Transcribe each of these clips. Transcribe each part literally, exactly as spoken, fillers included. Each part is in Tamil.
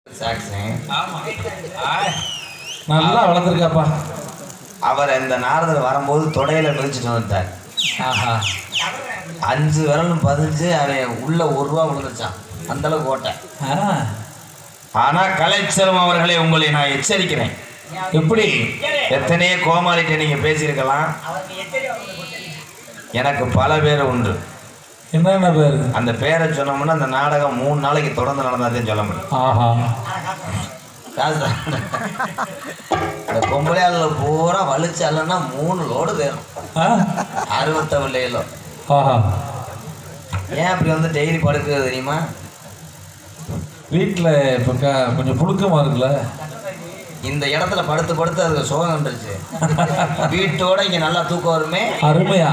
நல்லா வளர்ந்துருக்காப்பா. அவர் இந்த நாரதர் வரும்போது தொடையில மிதிச்சுட்டு வந்துட்டார். ஆஹா, அஞ்சு விரலும் பதிஞ்சு அவன் உள்ள ஒரு ரூபா விழுந்துச்சான். அந்த அளவுக்கு ஓட்ட. ஆனா கலைச்செல்வம் அவர்களை உங்களை நான் எச்சரிக்கிறேன். எப்படி எத்தனையோ கோமாளிட்ட நீங்க பேசியிருக்கலாம். எனக்கு பல பேர் உண்டு. என்னென்ன பேரு? அந்த பேரை சொன்னோம்னா அந்த நாடகம் மூணு நாளைக்கு தொடர்ந்து நடந்தாதான் சொல்ல முடியும். ஆஹா, அந்த பொம்பளையாளர் பூரா வலிச்சாலன்னா மூணு லோடு வேணும். அறுபத்தவள் கிலோ. ஆஹா, ஏன் அப்படி வந்து டெய்லி படுக்கிறது தெரியுமா? வீட்டில் இப்போ க கொஞ்சம் புழுக்கமாக இருக்குல்ல, இந்த இடத்துல படுத்து படுத்து அதுக்கு சோகம் வந்துருச்சு. வீட்டோட இங்கே நல்லா தூக்கம் வருமே. அருமையா.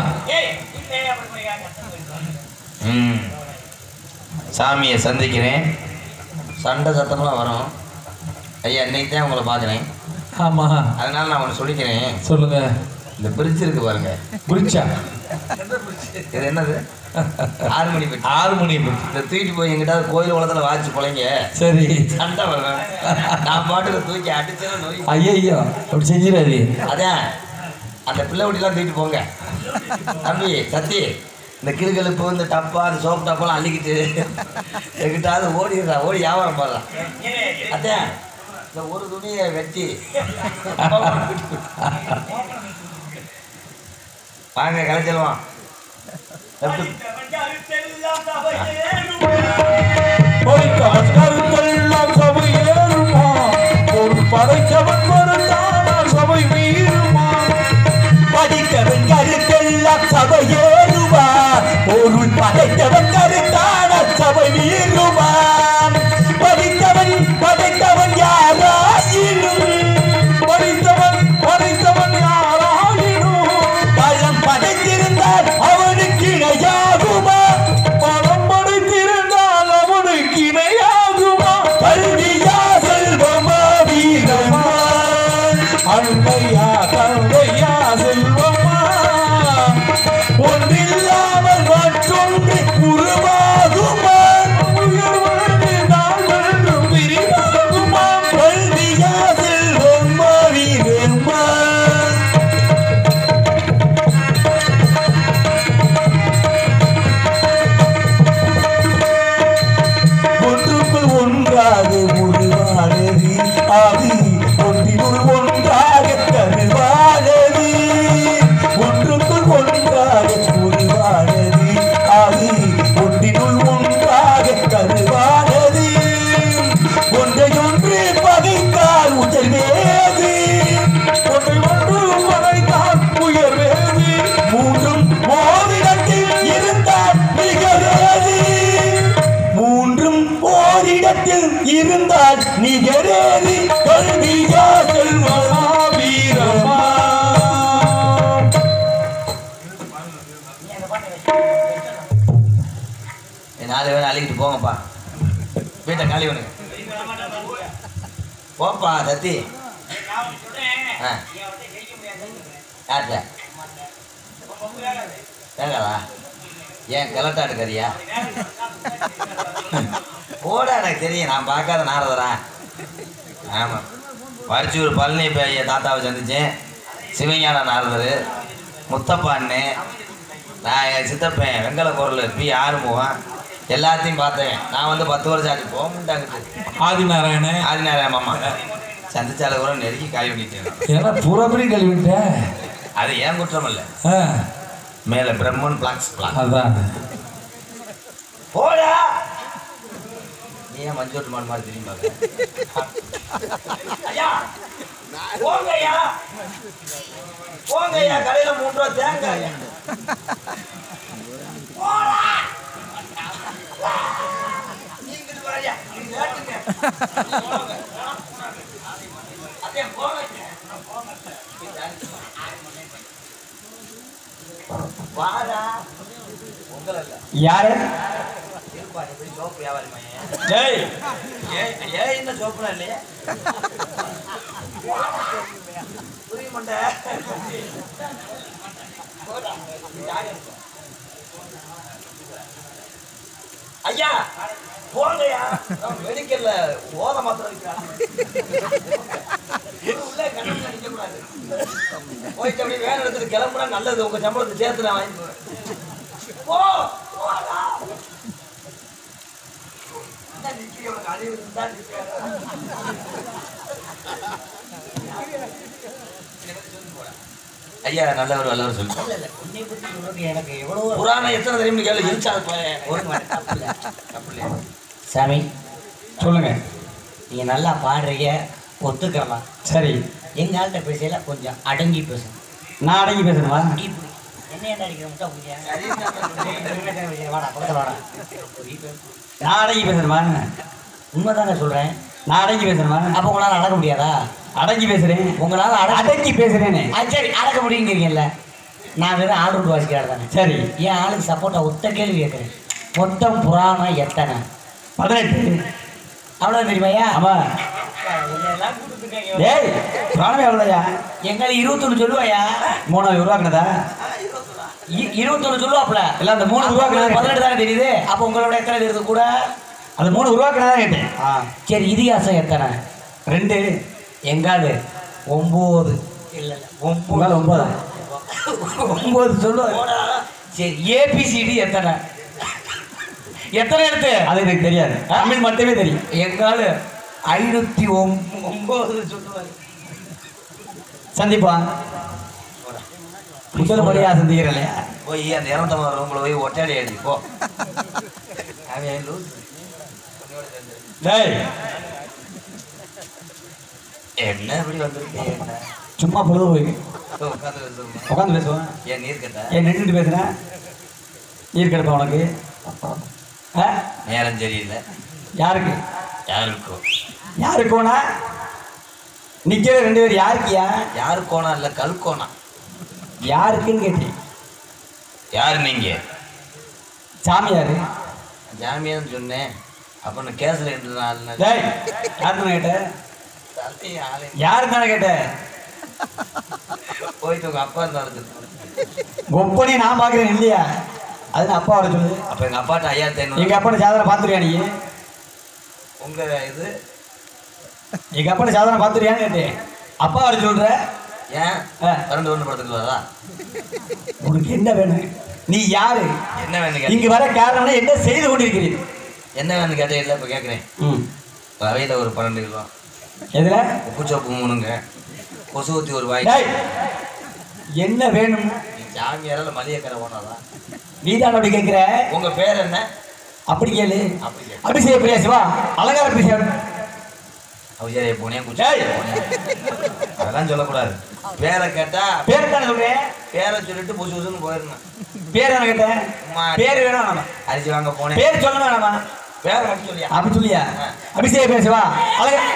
ம் சாமியை சந்திக்கிறேன். சண்டை சத்தமெல்லாம் வரும். ஐயா இன்னைக்கு தான் உங்களை பார்க்குறேன். ஆமாம், அதனால நான் ஒன்று சொல்லிக்கிறேன். சொல்லுங்க. இந்த பிரிட்ஜ் இருக்கு பாருங்க. பிரிட்ஜா? இது என்னது? ஆறு மணி பெட்டி. ஆறு மணி பெட்டி. இந்த தூக்கிட்டு போய் எங்கிட்டாவது கோயில் குளத்தில் வாச்சு பிள்ளைங்க. சரி, சண்டை வரும். நான் பாட்டுக்கு தூக்கி அடிச்சேன்னு நோய். ஐயோ, அப்படி செஞ்சிடாது. அதான் அந்த பிள்ளை ஒட்டிலாம் தூக்கிட்டு போங்க. தம்பி சத்தி, இந்த கிருகலுப்பு இந்த டப்பா அந்த சோப்பு டப்பாலாம் அள்ளிக்கிட்டு எங்கிட்டாவது ஓடிடுறா. ஓடி வியாபாரம் பாடுறான். அதான் இந்த ஒரு துணியை வெட்டி வாங்க கலைச்செல்வம். படைத்தவன் மறுத்தால் சபை மீறுமா? படித்தவன் கருத்தெல்லாம் சபையேறுமா? பொருள் படைத்தவன் கருத்தான சபை மீறுமா? படித்தவன் படைத்தவன் யாராயினும், படைத்தவன் படைத்தவன் யாராயினும் பழம் படைத்திருந்தால் அவனுக்கு இணையாகுமா? பணம் படைத்திருந்தால் அவனுக்கு இணையாகுமா? கல்வியா செல்வமா வீரமா? அன்பையா தந்தையா செல்வமா? ஒன்றில்லாமல் மற்றொன்று உருவாகுமா? உயர்வது நாள் வென்றும் பிரிவாகுமா? கல்வியா செல்வமா வீரமா? ஒன்றுக்குள் ஒன்றாக உருவானது ஆவி, ஒன்றினுள் ஒன்றாக கருவானது. ஒன்றுக்குள் ஒன்றாக உருவானது ஆவி, ஒன்றினுள் ஒன்றாக கருவானது. ஒன்றையொன்று பகைத்தால் உயர்வேது, ஒன்றை ஒன்று படைத்தால் உயர்வேது. மூன்றும் ஓரிடத்தில் இருந்தால் நிகரேது. மூன்றும் ஓரிடத்தில் இருந்தால் நிகரேது. கல்வியா செல்வமா வீரமா? நாலு பேர் அள்ளிக்கிட்டு போங்கப்பா. வீட்டை காலி பண்ணுங்க. போப்பா சத்தி. ஆ யார்கிட்ட கேட்கலா? ஏன் கிளட்டா எடுக்கிறியா? போட எனக்கு தெரியும். நான் பார்க்காத நாரதரா. ஆமாம், வரிச்சூர் பழனி பெரிய தாத்தாவை சந்தித்தேன். சிவஞான நாரதர், முத்தப்பா அண்ணே, நான் என் சித்தப்பேன் வெங்கல பொருள் பி ஆறுமுகம் எல்லாத்தையும் பார்த்தேன். நான் வந்து பத்து வருஷம் ஆச்சு. போகட்டாங்கிட்டு ஆதிநாராயணன் ஆதிநாராயண மாமா சந்திச்சால கூட நெருக்கி காலி பண்ணிட்டேன். ஏன்னா பூராபடி கழுவிட்டேன். அது ஏன் குற்றம் இல்லை. மேலே பிரம்மன் பிளாக்ஸ் பிளாக். அதான் போடா. நீ ஏன் மஞ்சோட்டு மாடு மாதிரி திரும்பி பார்க்க? ஐயா போங்கய்யா, போங்கய்யா. கடையில் மூன்று ரூபா தேங்காய். யாரு? சோப்பு வியாபாரி மையன். ஜெய் ஏன் என்ன சோப்புலாம் இல்லையா? புரிய மாட்டேன். ஐயா போங்கய்யா மெடிக்கல்ல ஓத மாத்திரம் வைக்கிறாங்க உள்ளே கண்ணு நிக்க கூடாது போயிட்டு அப்படியே வேலை எடுத்துட்டு கிளம்புனா நல்லது உங்க சம்பளத்தை சேர்த்து நான் வாங்கி போறேன் போ போடா நிக்கிறேன் உனக்கு அறிவு இருந்தா நிக்கிறேன் ஐயா நல்லவர் வல்லவர் சொல்லுங்க எனக்கு எவ்வளவு புராணம் எத்தனை தெரியும் கேள்வி இருச்சா சாமி சொல்லுங்க. நீங்க நல்லா பாடுறீங்க, ஒத்துக்கலாம். சரி, எங்க ஆள்கிட்ட பேசல கொஞ்சம் அடங்கி பேசணும். நான் அடங்கி பேசணுமா? இப்படி என்ன என்ன அடிக்கிற முட்டை வாடா பக்கத்தில் வாடா. நான் அடங்கி பேசணுமா? உண்மைதானே சொல்றேன். நான் அடங்கி பேசணுமா? அப்போ உங்களால் அடக்க முடியாதா? அடங்கி பேசுறேன். உங்களால் அட அடங்கி பேசுறேனே. அது சரி, அடக்க முடியுங்கிறீங்கல்ல. நான் வெறும் ஆள் ரூட் வாசிக்கிறாரு தானே. சரி, என் ஆளுக்கு சப்போர்ட்டா ஒத்த கேள்வி கேட்குறேன். மொத்தம் புராணம் எத்தனை? பதினெட்டு. அவ்வளோ தெரியுமாய்யா? ஆமா. ஏய், புராணமே எவ்வளோயா? எங்களுக்கு இருபத்தொன்று சொல்லுவாயா? மூணாவது உருவாக்குனதா? இருபத்தொன்று சொல்லுவாப்புல. இல்லை, அந்த மூணு உருவாக்குனதா? பதினெட்டு தானே தெரியுது. அப்போ உங்களோட எத்தனை தெரியுது கூட? அந்த மூணு உருவாக்குனதா கேட்டேன். ஆ, சரி, இதிகாசம் எத்தனை? ரெண்டு. எங்காது ஒம்பது. இல்லை இல்லை உங்களால் ஒன்பதா? ஒம்பது சொல்லுவாங்க. சரி, ஏபிசிடி எத்தனை? எத்தனை எழுத்து? அது எனக்கு தெரியாது. தமிழ் மட்டுமே தெரியும். எங்காலு ஐநூற்றி ஒம் ஒம்பது சொல்லுவாங்க. சந்திப்பா முதல் முறையா சந்திக்கிறேன் இல்லையா? போய் அந்த இரநூத்தம்பது ரூபாய் போய் ஒட்டாடி எழுதி போ டேய், என்ன இப்படி வந்திருக்கு என்ன சும்மா பொழுது போய் உட்காந்து உட்காந்து பேசுவேன். ஏன் நீர் கட்ட ஏன் நின்றுட்டு பேசுறேன்? நீர் கிடப்பா உனக்கு? ஆ? நேரம் சரியில்லை யாருக்கு? யாருக்கோ யாருக்கோனா? நிக்கிற ரெண்டு பேர் யாருக்கியா? யாருக்கோனா இல்லை கல்கோனா யாருக்குன்னு கேட்டேன். யாரு நீங்க? சாமியாரு. ஜாமியான்னு சொன்னேன். அப்போ நான் கேஸில் ரெண்டு நாள் டேய், யாருன்னு கேட்டேன்? யாரு தானே கேட்டேன்? போயிட்டு உங்க அப்பா இருந்தாரு. ஒப்பனே நான் பார்க்குறேன் இல்லையா? அது நான் அப்பா வர சொல்லுது. அப்போ எங்கள் அப்பாட்ட ஐயாயிரத்தி ஐநூறு எங்கள் அப்பனை சாதனை பார்த்துருக்கியா நீ? உங்க இது எங்கள் அப்பனை சாதனை பார்த்துருக்கியான்னு கேட்டேன். அப்பா வர சொல்ற? ஏன் ஆ. ரெண்டு ஒன்று படத்துக்கு உனக்கு என்ன வேணும்? நீ யாரு? என்ன வேணும் கேட்டேன். இங்கு வர காரணம் என்ன செய்து கொண்டிருக்கிறீர்கள்? என்ன வேணும் கேட்டே இல்லை. இப்போ கேட்குறேன். ம், ரவையில் ஒரு பன்னெண்டு கிலோ, எதுல? உப்பு சோப்பு மூணுங்க, கொசு ஊற்றி ஒரு வாய். டேய், என்ன வேணும்? ஜாமியாரால் மளிகை கடை ஓனாதான். நீதான் அப்படி கேட்கிற? உங்க பேர் என்ன? அப்படி கேளு. அப்படி கேட்க அபிஷேக பிரியா சிவா, அலங்கார பிரியா. அவசியம் போனேன் குச்சி டேய், போனேன் அதெல்லாம் சொல்லக்கூடாது. பேரை கேட்டா பேர் தானே சொல்றேன். பேரை சொல்லிட்டு புதுசு புதுசுன்னு போயிருந்தேன். பேர் என்ன கேட்டேன்? அம்மா, பேர் வேணும் வேணாமா? அரிசி வாங்க போனேன். பேர் சொல்லணும் வேணாமா? பேரை மட்டும் சொல்லியா? அப்படி சொல்லியா? அபிஷேக பிரியா சிவா, அலங்கார.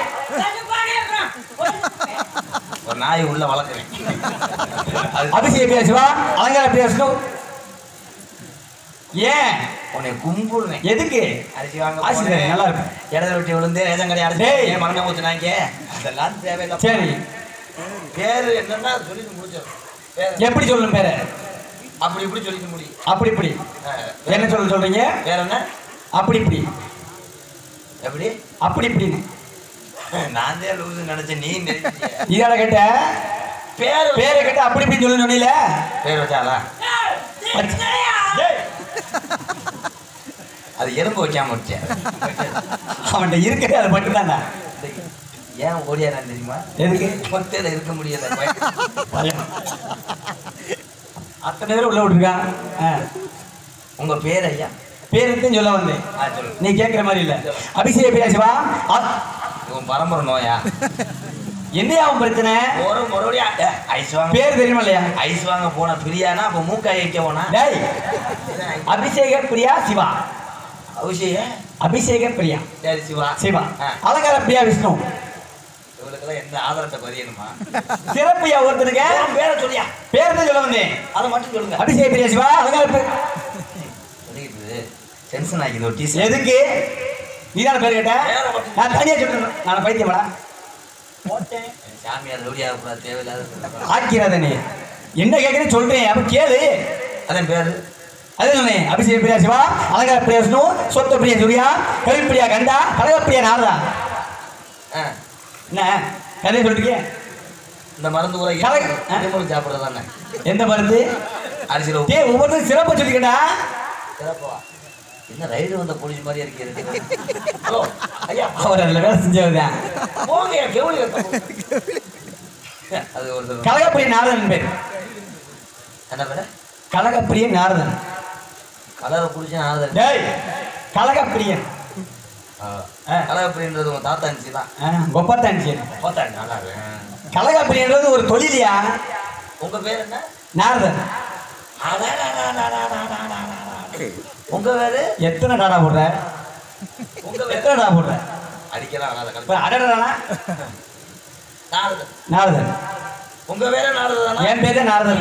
ஒரு நாய் உள்ள வளர்க்குறேன். அபிஷேக பிரியா சிவா, அலங்கார பிரியா விஷ்ணு. ஏன் உன்னை கும்பிடுறேன். எதுக்கு? அரிசி வாங்க ஆசி போனேன். நல்லா இருக்கும். இடத வெட்டி விழுந்து ரேஷன் கடை டேய். அடிச்சு மரணம் ஊத்துனாங்க. அதெல்லாம் தேவையில்லை. சரி, பேரு என்னன்னா சொல்லிட்டு முடிச்சிடும். பேர் எப்படி சொல்லணும் பேரை? அப்படி இப்படி சொல்லிட்டு முடியும். அப்படி இப்படி என்ன சொல்ல சொல்றீங்க? பேர் என்ன? அப்படி இப்படி எப்படி? அப்படி இப்படின்னு நான் தான் லூசு நினைச்சேன். நீ நினைச்சிய. இதால கேட்ட பேர் பேரை கேட்ட அப்படி இப்படி சொல்லு சொன்னீல. பேர் வச்சாலா? அது எறும்பு வைக்காம வச்சேன். அவன்கிட்ட இருக்கிறது அது மட்டும்தாங்க. ஏன் ஓடியாரா தெரியுமா? எதுக்கு? மொத்தையில இருக்க முடியல. அத்தனை பேர் உள்ள விட்டுருக்கான். ஆ, உங்க பேர் ஐயா? பேருக்கும் சொல்ல வந்தேன். ஆ சொல்லு. நீ கேட்குற மாதிரி இல்லை. அபிஷேக பிரியா சிவா, அ- உன் பரம்பரை நோயா? என்னையா அவன் பிரச்சனை? ஒரு மறுபடியும் ஏ, ஐஸ் வாங்க பேர் தெரியுமா இல்லையா? ஐஸ் வாங்க போன பிரியானா அப்ப மூக்காய் வைக்க போனா டேய், அபிஷேக பிரியா சிவா, அவசியம். அபிஷேக பிரியா சரி சிவா. சிவா, ஆ. அலங்கார பிரியா விஷ்ணு. இவளுக்கெல்லாம் எந்த ஆதாரத்தை பதியணுமா? சிறப்பியா ஒருத்தனுக்கு உன் பேரை சொல்லியா? பேர் தான் சொல்ல வந்தேன். அதை மட்டும் சொல்லுங்க. அபிஷேக பிரியா சிவா, அலங்கார பிரியா. சொல்லிட்டு டென்ஷன் ஆகிது ஒரு டீசர். எதுக்கு? நீதான பேர் கேட்ட? பேரை மட்டும் நான் தனியா சொல்றேன். நான் பைத்தியமாடா சாமியார் ரவுடியாக கூடாது. தேவையில்லாத ஆக்கிறாத நீ என்ன கேட்குறேன்னு சொல்றேன். அப்ப கேளு. அதன் பேரு அதே சொன்னேன். அபிஷேக பிரியா சிவா, அலங்கார பிரியா விஷ்ணு, சொத்த பிரியா சூர்யா, கவி பிரியா கண்டா, கழக பிரியா நாரதா. என்ன கதையை சொல்லிருக்கேன்? இந்த மருந்து கூட கலக சாப்பிடுறது தானே. எந்த மருந்து? அரிசியில் டே ஒவ்வொருத்தரும் சிறப்பு சொல்லிக்கடா. சிறப்பா என்ன ரைடு வந்த போலீஸ் மாதிரியே இருக்கிறது. ஹலோ ஐயா, அவர் அதில் வேலை செஞ்சவர்தான். போங்க கெவுளி. அது ஒரு கழகப்பிரிய நாரதன் பேர். என்ன பேரு? கழகப்பிரிய நாரதன். கலரை குடிச்சு நாரதன். டேய் கழகப்பிரியன். கலகப்பிரியன்றது உங்க தாத்தா அனுச்சி தான். கொப்பத்தாஞ்சி. பார்த்தாங்க நல்லா. கழகப்பிரியன்றது ஒரு தொழிலியா. உங்க பேர் என்ன? நாரதன். உங்க பேரு? எத்தனை டாடா போடுற? உங்க பேர் எத்தனை டாடா போடுற? அடிக்கலாம். அடடா நாரதன். நாரதன். உங்க பேரு நாரதன். என் பேரே நாரதன்.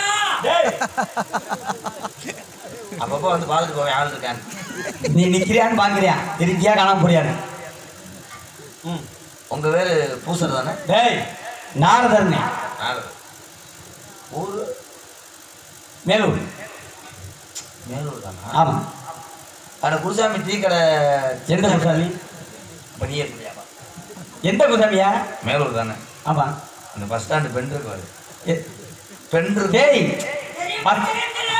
அப்பப்போ வந்து பார்த்துட்டு போவேன் ஆள் இருக்கான்னு. நீ நிக்கிறியான்னு பாக்குறியா? இருக்கியா காணாம போறியான்னு. ம் உங்க பேரு பூசர் தானே? டேய் நாரதன். நாரதன். ஊரு மேலூர். மேலூர் தானா? ஆமா. அட குருசாமி டீ கடை. எந்த குருசாமி? பனியே இல்லையாப்பா? எந்த குருசாமியா? மேலூர் தானே? ஆமா. அந்த பஸ் ஸ்டாண்டு பெண் இருக்கு பாரு. எ- பெண் இருக்கு. டேய் பஸ்-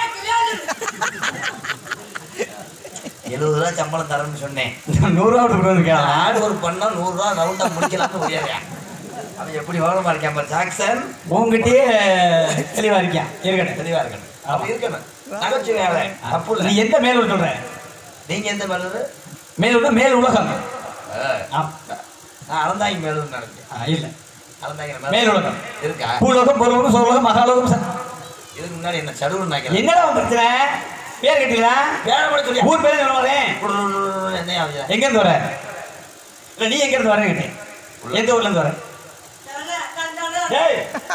எழுபது ரூபா சம்பளம் தரேன்னு சொன்னேன். நூறு ரூபா கொடுக்க ஆடு ஒரு பண்ணா நூறு ரூபா ரவுண்டா முடிக்கலாம்னு முடியாது. அவன் எப்படி வாழமா இருக்கான் பாரு ஜாக்சன். உங்ககிட்டயே தெளிவா இருக்கியா? இருக்கட்டும். தெளிவா இருக்கணும். அப்படி இருக்கணும். நகைச்சுவை வேலை தப்பு நீ இல்லை. எந்த மேலூர் சொல்ற? நீங்க எந்த மேலூர்? மேலூர் மேல் உலகம். ஆ. நான் அறந்தாங்கி மேலூர் நினைச்சேன். ஆ, இல்ல அறந்தாங்கி மேல் உலகம் இருக்கா? பூலோகம் பொருளோகம் சோழகம் மகாலோகம் ச- இதுக்கு முன்னாடி என்ன சடுவுன்னு நினைக்கிறேன். என்னடா உன் பிரச்சனை? பேர் கேட்டீங்களா? வேற கூட சொல்லி ஊர் பேரு சொல்ல வரேன். என்ன ஆகுது? எங்க இருந்து வர? இல்ல நீ எங்க இருந்து வரேன்னு கேட்டேன். எந்த ஊர்ல இருந்து வர? டேய்.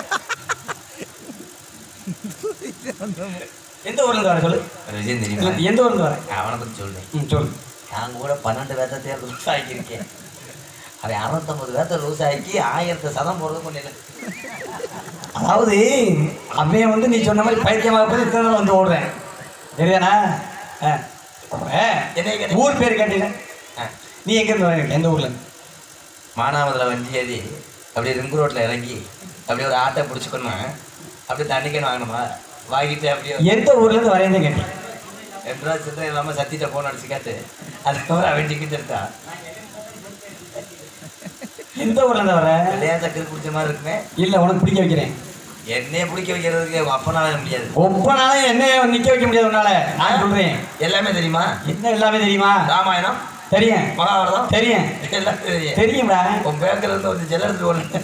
எந்த ஊர்ல இருந்து வர சொல்லு. விஜயம் இல்ல, தெரியுமா? எந்த ஊர்ல இருந்து வர? அவனை பத்தி சொல்றேன். ம், சொல்லு. நான் கூட பன்னெண்டு வேத்த தேர் லூஸ் ஆக்கியிருக்கேன். அவன் அறுநூத்தம்பது வேத்த லூஸ் ஆக்கி ஆயிரத்து சதம் போடுறது பண்ணிடல. அதாவது அவன் வந்து நீ சொன்ன மாதிரி பைத்தியமாக போய் இத்தனை நாள் வந்து ஓடுறேன் சரியாண்ணா? ஆ. ஆ. என்னைய கேட்டீங்க? ஊர் பேர் கேட்டீங்க. நீ எங்க இருந்து வர? எந்த ஊர்ல இருந்து? மானாமதுல வண்டி ஏறி அப்படியே ரிங்கு ரோட்ல இறங்கி அப்படியே ஒரு ஆட்டை பிடிச்சிக்கணும். அப்படியே தண்ணிக்கன்னு வாங்கணுமா? வாங்கிட்டு அப்படியே எந்த ஊர்ல இருந்து வரேன்னு கேட்டேன். ரெண்டு ரூபா சில்லறை இல்லாமல் சத்திட்ட ஃபோன் அடிச்சு கேட்டு அதுக்கப்புறம் அவன் டிக்கெட் எடுத்தா. எந்த ஊர்ல இருந்து வர? லேசா கிரு பிடிச்ச மாதிரி இருக்குமே. இல்ல உனக்கு பிடிக்க வைக்கிறேன். என்னைய பிடிக்க வைக்கிறதுக்கு அப்பனால முடியாது. ஒப்பனாலும் என்ன நிக்க வைக்க முடியாது உன்னால. நான் சொல்றேன். எல்லாமே தெரியுமா? என்ன எல்லாமே தெரியுமா? ராமாயணம் தெரியும். மகாபாரதம் தெரியும். எல்லாம் தெரியும். தெரியும்டா. உன் பேக்கர்ல இருந்து வந்து ஜெல் எடுத்துட்டு ஒண்ணு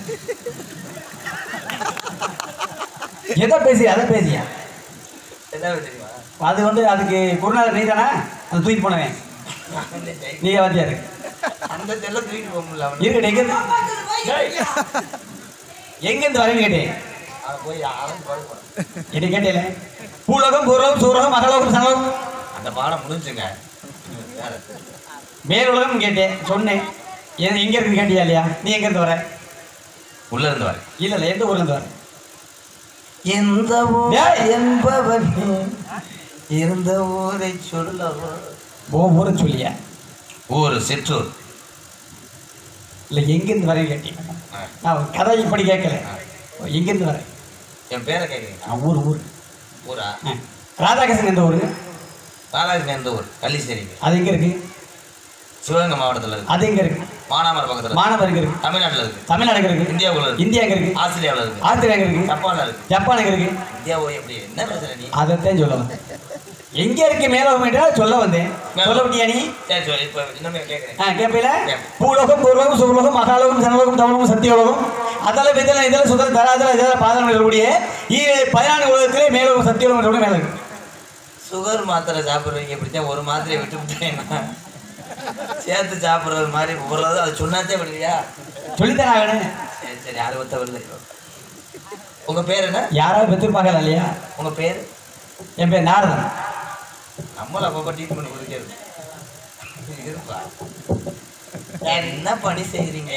எதை பேசி அதை பேசியா? எல்லாமே தெரியுமா? அது வந்து அதுக்கு குருநாதர் நீ தானே? அது தூக்கி போனவன் நீ வாத்தியாரு. அந்த ஜெல்ல தூக்கிட்டு போக முடியல அவன். இருக்கட்டும். எங்க எங்க இருந்து வரேன்னு கேட்டேன். அவன் போய் ஆரம்பி பாடு போறான். என்ன கேட்டேன்? பூலோகம் பூர்வகம் சூரகம் மகாலோகம் சனலோகம். அந்த பாடம் முடிஞ்சுங்க. வேற. மேலுலகம் கேட்டேன் சொன்னேன். எ- எங்க இருக்குன்னு கேட்டியா இல்லையா? நீ எங்க இருந்து வர? உள்ள இருந்து வரேன். இல்ல இல்ல எந்த ஊர்ல இருந்து வர? எந்த ஊர் டேய். என்பவன் இருந்த ஊரை சொல்லவோ. ஓ ஊரை சொல்லியா? ஊர் சிற்றூர். இல்ல எங்க இருந்து வரேன்னு கேட்டேன். நான் ஒரு கதை இப்படி கேட்கல. எங்க இருந்து வரேன்? என் பேரை கேட்குறீங்க? நான் ஊர் ஊர் ஊரா? ஆ. ராதாகிருஷ்ணன் எந்த ஊரு? ராதாகிருஷ்ணன் எந்த ஊர்? கள்ளிச்சேரி. அது எங்க இருக்கு? சிவகங்கை மாவட்டத்தில் இருக்கு. அது எங்க இருக்கு? மானாமரம் பக்கத்தில். மாணவர் எங்க இருக்கு? தமிழ்நாட்டில் இருக்கு. தமிழ்நாடு எங்க இருக்கு? இந்தியாவுக்குள்ள இருக்கு. இந்தியா எங்க இருக்கு? ஆஸ்திரேலியாவில் இருக்கு. ஆஸ்திரேலியா எங்க இருக்கு? ஜப்பான்ல இருக்கு. ஜப்பான் எங்க இருக்கு? இந்தியா போய் எப்படி என்ன பேசுற நீ? அதைத்தான் சொல்ல வந்தேன். எங்க இருக்கு மேலோகம் என்றா சொல்ல வந்தேன். சொல்ல முடியா நீ? சரி சரி இப்போ இன்னுமே கேட்குறேன். ஆ கேட்பீல? பூலோகம் பூர்வகம் சுலோகம் மகாலோகம் சனலோகம் தவலோகம் சத்தியோலகம் அதெல்லாம் விதல இதெல்லாம் சுதர தராதல இதெல்லாம் பாதம் இருக்கக்கூடிய பதினான்கு உலகத்திலே மேலோகம் சத்தியோலகம் சொல்ல மேல இருக்கு. சுகர் மாத்திரை சாப்பிட்றீங்க இப்படித்தான் ஒரு மாத்திரையை விட்டு விட்டேன்னா சேர்த்து சாப்பிட்றது மாதிரி போடுறது அதை சொன்னாத்தே விடுவியா? சொல்லித்தரா வேணும். சரி சரி அறுபத்த வருது. உங்க பேர் என்ன? யாராவது பெற்றிருப்பாங்க இல்லையா? உங்க பேர்? என் பேர் நாரதன். நம்மள அப்பப்போ ட்ரீட்மெண்ட் கொடுக்கிறது இருப்பா. என்ன பணி செய்கிறீங்க?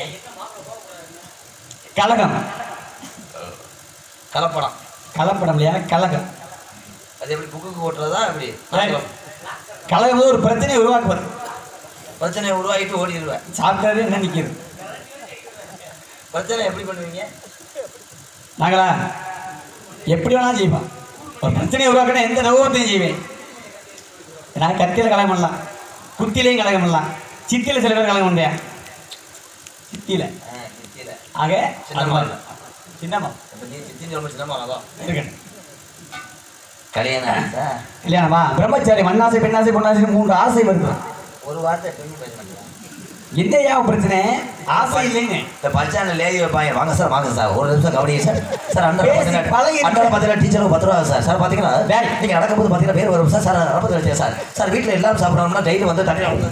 கலகம். கலப்படம். கலப்படம் இல்லையா? கலகம். அது எப்படி புக்குக்கு ஓட்டுறதா அப்படி கலகம் போது ஒரு பிரச்சனையை உருவாக்குவார். பிரச்சனையை உருவாக்கிட்டு ஓடிடுவேன். சாப்பிட்டாரு என்ன நிற்கிறது? பிரச்சனை எப்படி பண்ணுவீங்க? நாங்களா எப்படி வேணாலும் செய்வோம். ஒரு பிரச்சனையை உருவாக்கினா எந்த நோகத்தையும் செய்வேன். நான் கத்தியில் கலகம் பண்ணலாம், குத்திலையும் கலகம் பண்ணலாம், சித்தியில் சில பேர் கலகம் பண்ணேன். சித்தியில் ஆக சின்னம்மா சின்னம்மா சித்தின்னு ரொம்ப சின்னம்மா அதான் இருக்கட்டும். கல்யாணம் கல்யாணமா பிரம்மச்சாரி மண்ணாசை பெண்ணாசை பொண்ணாசை மூன்று ஆசை வருது. ஒரு வார்த்தை எப்பயுமே பேச மாட்டேன். என்னையா பிரச்சனை? ஆசை இல்லைன்னு இந்த பஞ்சாயத்து லேடி வைப்பாங்க. வாங்க சார் வாங்க சார் ஒரு நிமிஷம் கவனிங்க சார். சார் அந்த பழகி அந்த பார்த்தீங்கன்னா டீச்சருக்கு பத்து ரூபா சார். சார் பார்த்தீங்கன்னா நீங்கள் நடக்கும்போது பார்த்தீங்கன்னா பேர் வரும் சார். சார் நடப்பது வச்சேன் சார். சார் வீட்டில் எல்லாரும் சாப்பிடணும்னா டெய்லி வந்து தண்ணி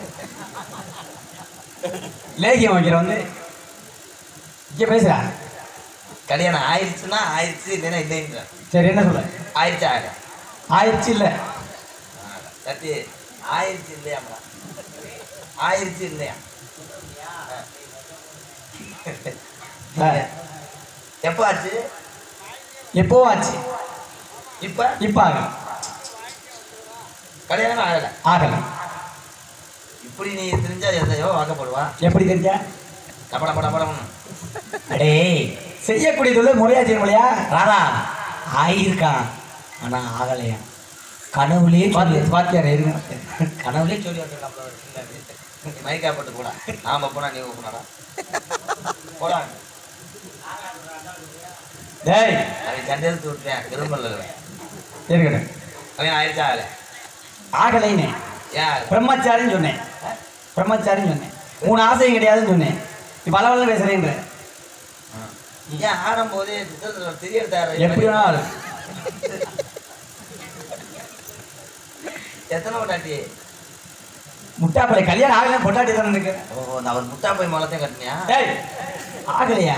லேகியம் வைக்கிற வந்து இங்கே பேசுகிறா. கல்யாணம் ஆயிடுச்சுன்னா ஆயிடுச்சு, இல்லைன்னா இல்லைங்க. சரி என்ன சொல்ல? ஆயிடுச்சு ஆயிடும் ஆயிடுச்சு இல்லை சத்தி ஆயிடுச்சு இல்லையாம்மா? ஆயிடுச்சு இல்லையா? எப்போ ஆச்சு? எப்போ ஆச்சு? இப்போ இப்போ ஆகல. கல்யாணம் ஆகலை ஆகலை. இப்படி நீ தெரிஞ்சா எதையோ வாக்கப்படுவா. எப்படி தெரிஞ்சா? டப்பட பட படம் அடே செய்யக்கூடிய தொழில் முறையா செய்ய முடியா? ராதா ஆயிருக்கான் ஆனால் ஆகலையா? கனவுலேயே சொல்லி பாத்தியாரே இருங்க. கனவுலே சொல்லி வந்துருக்கான். மைக்காப்பட்டு போடா. நாம போனா நீ போனாடா போடா. டேய் அவன் சண்டெழுத்து விட்டுறேன். விரும்பல இருக்கட்டும். அவன் ஆயிடுச்சா ஆகலை? ஆகலைன்னு ஏன் பிரம்மச்சாரின்னு சொன்னேன். பிரம்மச்சாரின்னு சொன்னேன். மூணு ஆசையும் கிடையாதுன்னு சொன்னேன். இப்போ அளவில் பேசுகிறேன்ற ஏன் ஆடும்போதே தெரியறதாரு எப்படி வேணாலும் எத்தனை பொட்டாட்டி? முட்டாப்பளை கல்யாணம் ஆகலை பொட்டாட்டி தானே இருக்கு. ஓ அவர் முட்டா போய் மலத்தையும் கட்டினியா? டேய் ஆகலையா?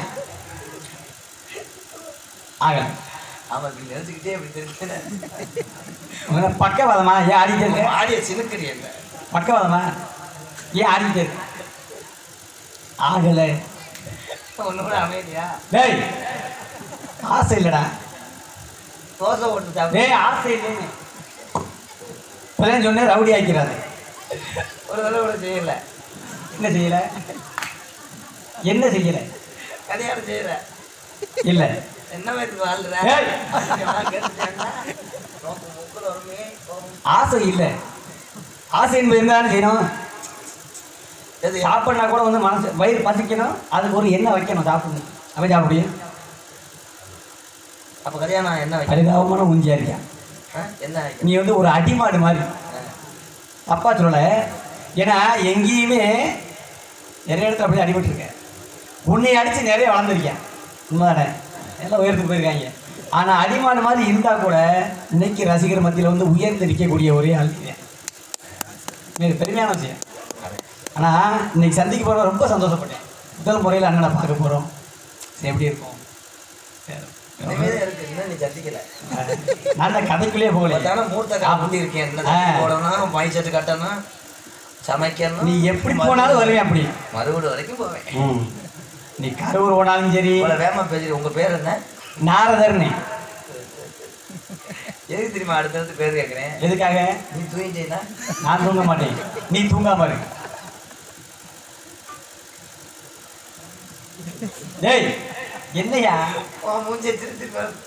ஆகலை. அவன் நினைச்சுக்கிட்டே இப்படி தெரிஞ்சு பக்கவாதமா? ஏன் ஆடிட்டு இருக்க? ஆடிய சினுக்கடி என்ன பக்கவாதமா? ஏன் ஆடிட்டு இருக்க? ஆகலை. ஒன்று கூட அமைதியா? டேய் ஆசை இல்லைடா. தோசை ஓட்டு சாப்பிடு. டேய் ஆசை இல்லைன்னு இப்போதான் சொன்னேன். ரவுடி ஆக்கிறாரு. ஒரு வேலை கூட செய்யலை. என்ன செய்யலை? என்ன செய்யலை? கல்யாணம் செய்யலை. இல்லை. என்ன வயசுக்கு வாழ்ற? ஏய். ஆசை இல்லை. ஆசை என்பது என்ன செய்யணும்? எது சாப்பிட்னா கூட வந்து மனசு வயிறு பசிக்கணும். அதுக்கு ஒரு எண்ணெய் வைக்கணும் சாப்பிடணும். அவன் சாப்பிட முடியும். அப்போ கல்யாணம் என்ன வைக்க? பரிதாபமான ஊஞ்சியா இருக்கியா என்ன வைக்க? நீ வந்து ஒரு அடிமாடு மாதிரி. தப்பா சொல்லல. ஏன்னா எங்கேயுமே நிறைய இடத்துல அப்படி அடிபட்டுருக்க. உன்னை அடித்து நிறைய வளர்ந்துருக்கேன். உண்மைதானே? எல்லாம் உயர்ந்து போயிருக்காங்க. ஆனால் அடிமாடு மாதிரி இருந்தால் கூட இன்னைக்கு ரசிகர் மத்தியில் வந்து உயர்ந்து நிற்கக்கூடிய ஒரே ஆள் எனக்கு பெருமையான விஷயம். ஆனால் இன்னைக்கு சந்திக்க போகிற ரொம்ப சந்தோஷப்பட்டேன். முதல் முறையில் அண்ணனை பார்க்க போகிறோம். எப்படி இருக்கும்? இருக்கு. இன்னும் நீ சந்திக்கல. நல்ல கதைக்குள்ளேயே போகல. அதான மூர்த்த காப்பி இருக்கேன். என்ன போடணும், மை சட்டு கட்டணும், சமைக்கணும். நீ எப்படி போனாலும் வருவேன். அப்படி மறுபடி வரைக்கும் போவேன். நீ கரூர் போனாலும் சரி. வேமா பேசுறீங்க. உங்க பேர் என்ன? நாரதர்னு. எதுக்கு தெரியுமா அடுத்தடுத்து பேர் கேட்குறேன்? எதுக்காக? நீ தூங்கிட்டீங்கன்னா நான் தூங்க மாட்டேன். நீ தூங்காம இரு. டேய் என்னையா மூஞ்சி திருப்பி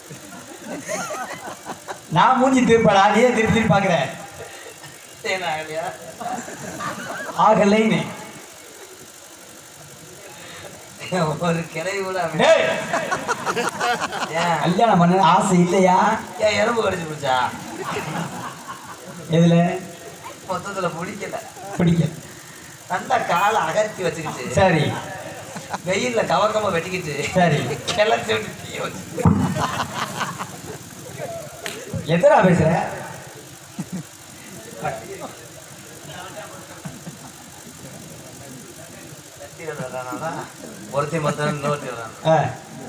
நான் மூஞ்சி திருப்படா? நீ ஏன் திருப்பி திருப்பி பார்க்குற? ஆகலையா? ஆகலைன்னு ஒரு கிளை கூட கல்யாணம் பண்ண ஆசை இல்லையா? ஏன் எறும்பு கடிச்சு பிடிச்சா? எதுல? மொத்தத்துல பிடிக்கல. பிடிக்கல. நல்லா காலை அகர்த்தி வச்சுக்கிட்டு சரி. வெயில்ல கவக்கமா வெட்டிக்கிட்டு சரி. கிளச்சி விட்டு தீய வச்சு எத்தனை பேசுற? ஒருத்தி மொத்தம் இன்னொருத்தி வராங்க.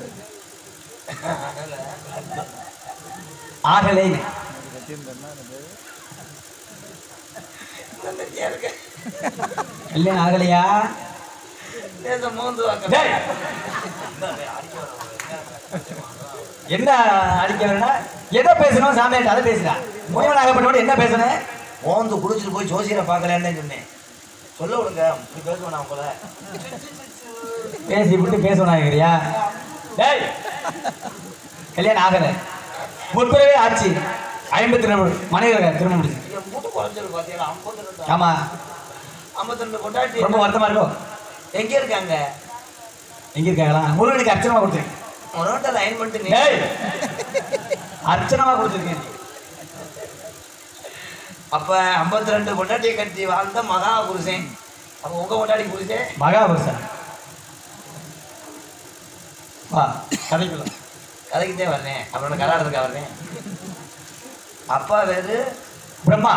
ஆகலைன்னு கல்யாணம் ஆகலையா? மூந்து டேய், என்ன அடிக்க வேணா எதை பேசணும் சாமியாட்ட அதை பேசுறா. முனிவன் ஆகப்பட்டவன் என்ன பேசணும்? ஓந்து குடிச்சிட்டு போய் ஜோசியரை பார்க்கலன்னு சொன்னேன். சொல்ல விடுங்க, இப்படி பேசுவேன் உங்கள. பேசி விட்டு பேசணும் ஆகிறியா? டேய் கல்யாணம் ஆகல முற்புறவே ஆச்சு ஐம்பத்தி ரெண்டு மனைவிகள் திரும்ப முடிச்சு. என் மூட்டு குறைச்சல் பார்த்தீங்களா? ஐம்பத்தி ரெண்டு. ஆமா ஐம்பத்தி ரெண்டு கொண்டாட்டி ரொம்ப வருத்தமா இருக்கும். எங்க இருக்காங்க? எங்க இருக்காங்களா? முருகனுக்கு அர்ச்சனமா கொடுத்துருக்கேன். உன்னோட லைன் பண்ணிட்டு நீ டேய் அர்ச்சனமா கொடுத்துருக்கேன். அப்ப ஐம்பத்தி ரெண்டு கொண்டாட்டியை கட்டி வாழ்ந்த மகா புருஷன். அப்ப உங்க கொண்டாடி புருஷன் மகாபுருஷன். வா கதைக்குள்ள கதைக்கிட்டே வர்றேன். அப்புறம் கராடத்துக்கா வர்றேன். அப்பா வேறு பிரம்மா.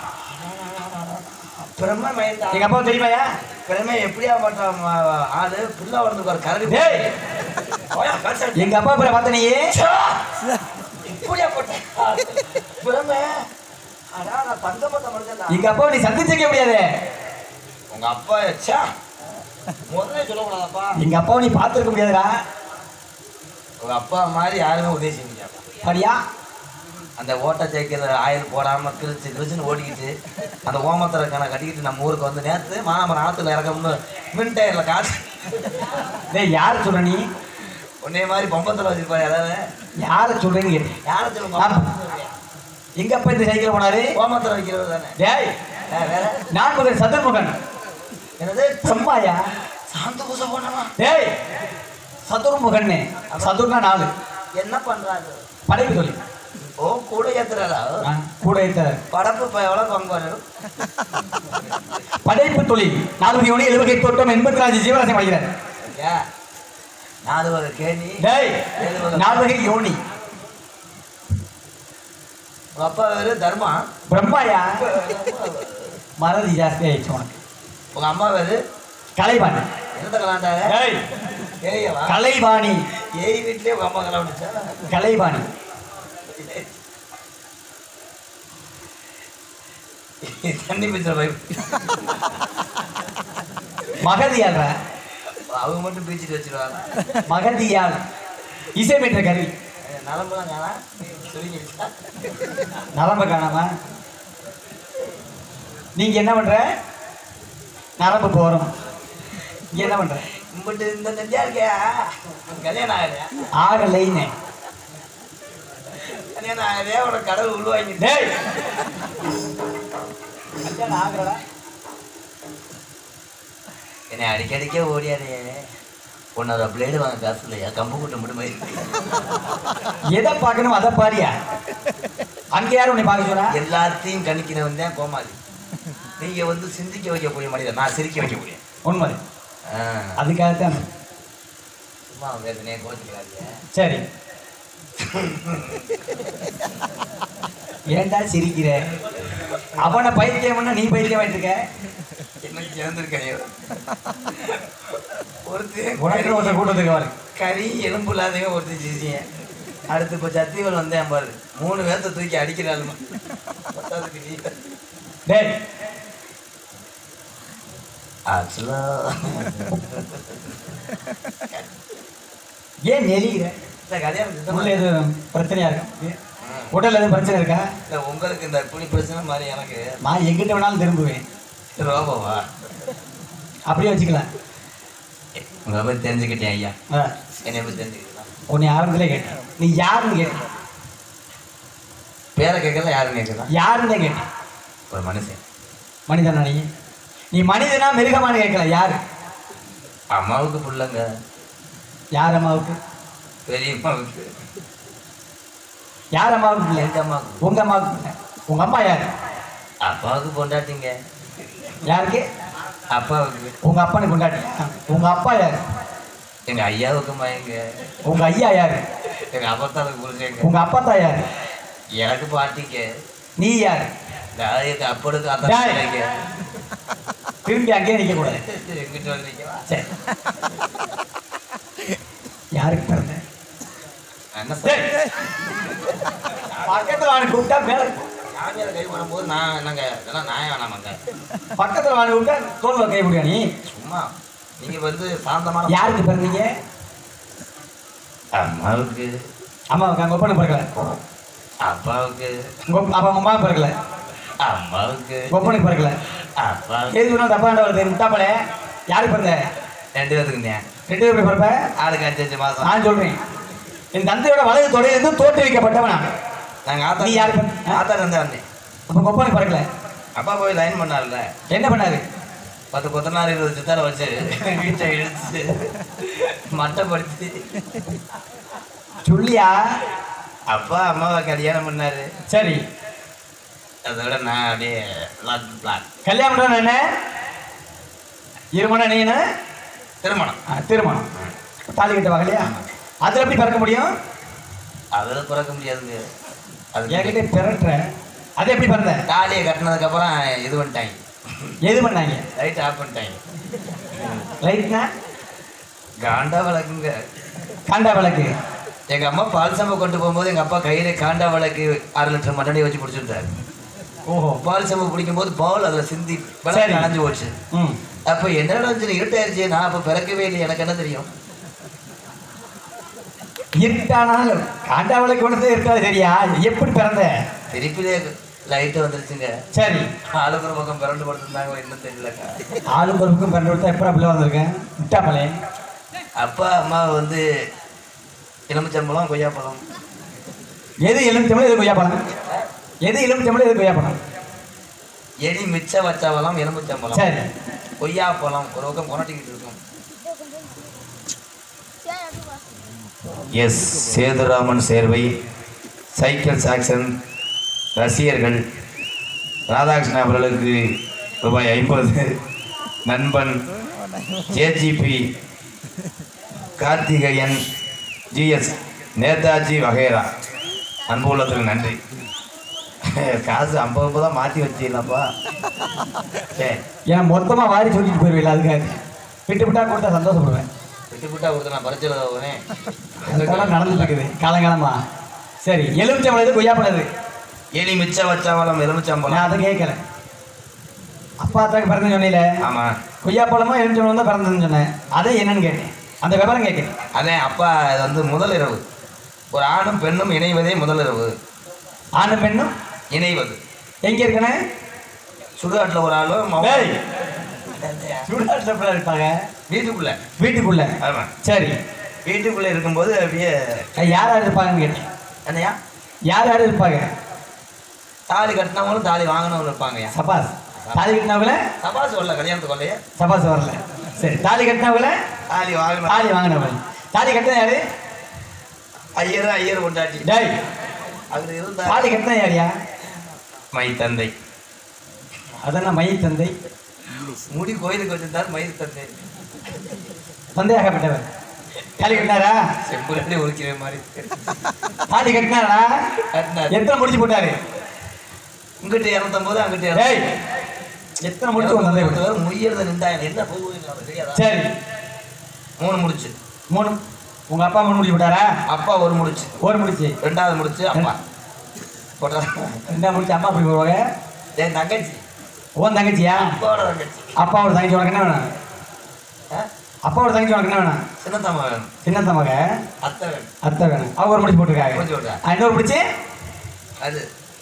பிரம்ம மயந்தா. எங்க அப்பா தெரியுமாயா? பிரமே எப்படியா மாட்டான் ஆளு புல்லா வரதுக்கு ஒரு கரடி. டேய் எங்க அப்பா பேரை பார்த்த நீயே இப்படியா போட்டேன் பிரமே. ஆனா நான் தங்கப்பட்ட மனுஷன். எங்க அப்பா நீ சந்திச்சிருக்க முடியாது. உங்க அப்பா ச்சா முதல்ல சொல்லக்கூடாதப்பா. எங்க அப்பாவை நீ பார்த்துருக்க முடியாதுடா. உங்க அப்பா மாதிரி யாருமே உதவி செய்ய முடியாது. சரியா? அந்த ஓட்ட சைக்கிள் ஆயில் போடாம கிழிச்சு கிழிச்சுன்னு ஓடிக்கிட்டு அந்த ஓமத்தரை கணை கட்டிக்கிட்டு நம்ம ஊருக்கு வந்து நேற்று மானாமரம் ஆற்றுல இறக்கணும்னு மின் டயர்ல காசு. டேய் யார் சொல்ற நீ? உன்னைய மாதிரி பொம்பத்தில் வச்சிருப்பாரு. அதாவது யாரை சொல்றேன்னு கேட்டேன். யாரை சொல்லுங்க? எங்க அப்பா இந்த சைக்கிள் போனாரு? ஓமத்தரை வைக்கிறது தானே. டேய் வேற நான் முதல் சதுர்முகன். என்னது செம்மாயா? சாந்த பூசை போனமா? டேய் சதுர்முகன்னு. சதுர்னா நாலு. என்ன பண்றாரு? படைப்பு சொல்லி ஓ கூட ஏத்துறாரா? கூட ஏத்த படப்பு இப்போ எவ்வளோ பங்கு வரும்? படைப்பு தொழில் நாலு யோனி எழுபகை தோட்டம் எண்பத்தி நாலு ஜீவராசி வாங்கிறார். ஏ நாலு வகை கேணி. டேய் நாலு வகை யோனி. உங்க அப்பா வேறு தர்மா. பிரம்மாயா? மறதி ஜாஸ்தி ஆயிடுச்சு உனக்கு. உங்க அம்மா வேறு கலைவாணி. என்னத்த கலாண்டாங்க? டேய் ஏய்யவா கலைவாணி. ஏய் வீட்லயே உங்க அம்மா கலாண்டுச்சா? கலைவாணி. தண்ணி பிடிச்ச பைப் மகதியால் அவங்க மட்டும் பீச்சிட்டு வச்சிருவாங்க. மகதியால் இசை பெற்ற கருவி. நலம்பெல்லாம் காணா சொல்லிக்கிடுச்சா? நரம்ப காணாம நீங்க என்ன பண்ற? நரம்பு போறோம். நீங்க என்ன பண்ற? இம்பிட்டு இந்த நெஞ்சா இருக்கியா? கல்யாணம் ஆகலையா? ஆகலைன்னு. கல்யாணம் ஆகலையா? உனக்கு கடவுள் உள்வாங்கி. டேய் கல்யாணம் ஆகலடா. என்னை அடிக்கடிக்கே ஓடியாதே. உன்னோட பிளேடு வாங்க காசு இல்லையா? கம்பு கூட்டம் மட்டும் மாதிரி எதை பார்க்கணும் அதை பாரியா? அங்க யாரும் உன்னை பார்க்க சொன்னா? எல்லாத்தையும் கணிக்கிறவன் தான் கோமாளி. நீங்க வந்து சிந்திக்க வைக்கக்கூடிய மனிதன், நான் சிரிக்க வைக்க முடியும். உண்மை. அதுக்காகத்தான். சும்மா வேதனையே கோச்சிக்கிறாங்க. சரி ஏன்டா சிரிக்கிற? அவனை பைத்தியம் பண்ண நீ பைத்தியம் ஆயிட்டு என்ன சேர்ந்துருக்கையோ ஒருத்தர் உனக்கு ஒருத்தர் கூட்டத்துக்கு வர கறி எலும்பு இல்லாதவங்க ஒருத்தர் சிரிச்சிங்க. அடுத்து இப்போ சத்தியவன் வந்தேன் பாரு, மூணு பேர்த்த தூக்கி அடிக்கிறாள். டேய் ஆக்சுவலா ஏன் நெலிகிற? இந்த கல்யாணம் உள்ள எதுவும் பிரச்சனையா இருக்கு? உடல் எதுவும் பிரச்சனை இருக்கா? இல்லை உங்களுக்கு இந்த புளி பிரச்சனை மாதிரி எனக்கு நான் எங்கிட்ட வேணாலும் திரும்புவேன். ரோபவா அப்படியே வச்சுக்கலாம். உங்களை பற்றி தெரிஞ்சுக்கிட்டேன் ஐயா. ஆ, என்னை பற்றி தெரிஞ்சுக்கலாம். உன்னை ஆரம்பத்திலே கேட்டேன். நீ யாருன்னு கேட்டேன். பேரை கேட்கல யாருன்னு கேட்கலாம். யாருன்னு தான் கேட்டேன். ஒரு மனுஷன். மனிதனா நீ? நீ மனிதனா மிருகமானு கேட்கல. யாரு? அம்மாவுக்கு பிள்ளைங்க. யார் அம்மாவுக்கு? பெரிய அம்மாவுக்கு. யார் அம்மாவுக்கு இல்லை? எங்க அம்மாவுக்கு. உங்க அம்மாவுக்கு இல்லை. உங்க அம்மா யாரு? அப்பாவுக்கு பொண்டாட்டிங்க. யாருக்கு? அப்பாவுக்கு. உங்க அப்பனை கொண்டாட்டியா? உங்க அப்பா யாரு? எங்க ஐயாவுக்கு மயங்க. உங்க ஐயா யாரு? எங்க அப்பத்தாவுக்கு புரிஞ்சங்க. உங்க அப்பா தான் யாரு? எனக்கு பாட்டிங்க. நீ யாரு? நான் எங்க அப்பனுக்கு டேய். அத்தாங்க. திரும்பி அங்கேயே நிக்க கூடாது. எங்கிட்ட வந்து நிற்கவா? சரி யாருக்கு பிறந்த? என்ன டேய், பக்கத்துல வாங்க கூப்பிட்டா மேல சாமியார் கை பண்ணும்போது நான் என்னங்க இதெல்லாம் நியாயம் வேணாமாங்க. பக்கத்துல வாங்க கூப்பிட்டா தோல்ல கை முடியா? நீ சும்மா நீங்க வந்து சாந்தமான யாருக்கு பிறந்தீங்க? அம்மாவுக்கு அம்மாவுக்கு அங்கே ஒப்பனை பிறக்கல. அப்பாவுக்கு உங்க அப்பா உங்க அம்மா பிறக்கல. அம்மாவுக்கு ஒப்பனுக்கு பிறக்கல. அப்பாவுக்கு எது சொன்னா தப்பா வருது முட்டாப்பலே. யாருக்கு பிறந்த? ரெண்டு பேருக்குண்ணே. ரெண்டு பேர் எப்படி பிறப்ப? ஆளுக்கு அஞ்சு அஞ்சு மாதம். நான் சொல்றேன், என் தந்தையோட வலது தொடையிலிருந்து தோற்றுவிக்கப்பட்டவனா. நாங்கள் ஆத்தா நீ யாரு? ஆத்தா இருந்தா வந்தேன். அப்போ உங்க ஒப்பனுக்கு பிறக்கல. அப்பா போய் லைன் பண்ணார்ல, என்ன பண்ணாரு? பத்து கொத்தனார் இருபது சித்தாரை வச்சு வீட்டை இழுத்து மட்டப்படுத்தி சொல்லியா? அப்பா அம்மாவை கல்யாணம் பண்ணாரு. சரி, அதோட நான் அப்படியே பிளாக் பிளாக் கல்யாணம் பண்ற என்ன இருமணம்? நீ என்ன திருமணம்? ஆ, திருமணம். தாலி கட்ட வகலையா? அதில் எப்படி பிறக்க முடியும்? அதில் பிறக்க முடியாதுங்க. அது என்கிட்ட பிறன்ற அதை எப்படி பிறந்த? தாலியை கட்டினதுக்கப்புறம் இது பண்ணிட்டாங்க. எது பண்ணாங்க? லைட் ஆஃப் பண்ணிட்டாங்க. லைட்னா காண்டா விளக்குங்க. காண்டா விளக்கு. எங்கள் அம்மா பால் சம்பை கொண்டு போகும்போது எங்கள் அப்பா கையில் காண்டா விளக்கு அரை லிட்டர் மண்ணெண்ணெய் வச்சு பிடிச்சிருந்தாரு. ஓஹோ. பால் சம்பை பிடிக்கும்போது பால் அதில் சிந்தி சரி. விளக்கு நனைஞ்சு போச்சு. ம். அப்போ என்ன நடந்துச்சு? இருட்டாயிருச்சு. நான் அப்போ பிறக்கவே இல்லை, எனக்கு என்ன தெரியும்? இருட்டானாலும் காண்டா விளக்கு கொண்டு இருக்காது. சரியா? எப்படி பிறந்த? திருப்பிலே லைட்டு வந்துருச்சுங்க. சரி, ஆளுக்கு ஒரு பக்கம் பிறண்டு படுத்துருந்தாங்க, இன்னும் தெரியலக்கா. ஆளும் பொறுப்புக்கும் பிறந்து கொடுத்தா எப்படா பிள்ளை வந்திருக்கேன் விட்டாப்பலே. அப்பா அம்மா வந்து எலுமிச்சம்பழம் கொய்யாப்பழம். எது எலுமிச்சம்பழம் எது கொய்யாப்பழம்? எது எலுமிச்சம்பழம் எது கொய்யாப்பழம்? எலி மிச்ச வச்சவளம் எலுமிச்சம்பழம். சரி, கொய்யாப்பழம் ஒரு பக்கம் கொண்டாட்டிக்கிட்டு இருக்கும். எஸ் சேதுராமன் சேர்வை, சைக்கிள் சாக்சன் ரசிகர்கள் ராதாகிருஷ்ணன் அவர்களுக்கு ரூபாய் ஐம்பது, நண்பன் ஜேஜிபி கார்த்திகேயன், ஜிஎஸ் நேதாஜி வகைரா அன்பு உள்ளத்துக்கு நன்றி. காசு ஐம்பது ஐம்பது தான் மாற்றி வச்சிடலாம்ப்பா. சரி, ஏன் மொத்தமாக வாரி சொல்லிட்டு போயிருவில்ல? அதுக்காக விட்டு விட்டா கொடுத்தா சந்தோஷப்படுவேன். விட்டு விட்டா கொடுத்து நான் பரிச்சல போனேன். அதெல்லாம் நடந்துட்டு இருக்குது காலங்காலமா. சரி, எலுமிச்சம்பழம் எது கொய்யாப்பழம் எது? எலி மிச்ச வச்சவளம் எலுமிச்சம்பழம். நான் அதை கேட்கறேன். அப்பா அத்தாக்கு பிறந்தேன்னு சொன்னீல, ஆமாம். கொய்யாப்பழமா எலுமிச்சம்பழம் தான் பிறந்ததுன்னு சொன்னேன். அதை என்னன்னு கேட்டேன், அந்த விவரம் கேட்குறேன். அதே அப்பா இது வந்து முதல் இரவு. ஒரு ஆணும் பெண்ணும் இணைவதே முதல் இரவு. ஆணும் பெண்ணும் இணைவது எங்கே இருக்கனே? சுடுகாட்டில் ஒரு ஆளும் டேய், சுடுகாட்டில் எப்படி இருப்பாங்க? வீட்டுக்குள்ள. வீட்டுக்குள்ள. ஆமாம். சரி, வீட்டுக்குள்ளே இருக்கும்போது அப்படியே யார் யார் இருப்பாங்கன்னு கேட்டேன். என்னையா யார் யார் இருப்பாங்க? தாலி கட்டினவங்களும் தாலி வாங்கினவங்களும் இருப்பாங்கய்யா. சபாஸ். தாலி கட்டினவங்கள சபாஸ் வரல, கல்யாணத்துக்கு வரலையே. சபாஸ் வரல. சரி, தாலி கட்டினவங்கள தாலி வாங்கின தாலி வாங்கினவங்க. தாலி கட்டின யாரு? ஐயர் ஐயர் கொண்டாட்டி. டேய், அது இருந்தா தாலி கட்டின யாரியா? மை தந்தை. அதான் மை தந்தை. முடி கோயிலுக்கு வச்சிருந்தாரு மை தந்தை. தந்தையாகப்பட்டவர். தாலி கட்டினாரா? செம்புலே உரிக்கிற மாதிரி தாலி கட்டினாரா? கட்டினாரு. எத்தனை முடிச்சு போட்டாரு? இங்கிட்ட இரநூத்தம்பது அங்கிட்ட டேய், எத்தனை முடிச்சு உன் தந்தை போட்டாரு? முடியறத நின்றா என்ன போகுது தெரியாதா? சரி, மூணு முடிச்சு. மூணு. உங்க அப்பா மூணு முடிச்சு போட்டாரா? அப்பா ஒரு முடிச்சு. ஒரு முடிச்சு. ரெண்டாவது முடிச்சு அப்பா போட்டார். ரெண்டா முடிச்சு அம்மா அப்படி போவாங்க. என் தங்கச்சி. உன் தங்கச்சியா? அப்பாவோட தங்கச்சி. அப்பாவோட தங்கச்சி உனக்கு என்ன வேணும்? ஆ? அப்பாவோட தங்கச்சி உனக்கு என்ன வேணும்? சின்னத்தம்மா வேணும். சின்னத்த மக அத்தை வேணும். அத்தை வேணும். அவங்க ஒரு முடிச்சு போட்டிருக்காங்க. முடிச்சு விட்டா ஆ, இன்னொரு முடிச்சு. அது